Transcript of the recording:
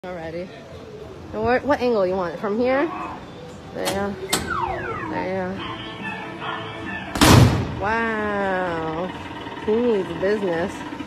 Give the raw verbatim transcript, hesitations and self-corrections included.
Already. And what, what angle you want? From here? There. There. Wow. He needs business.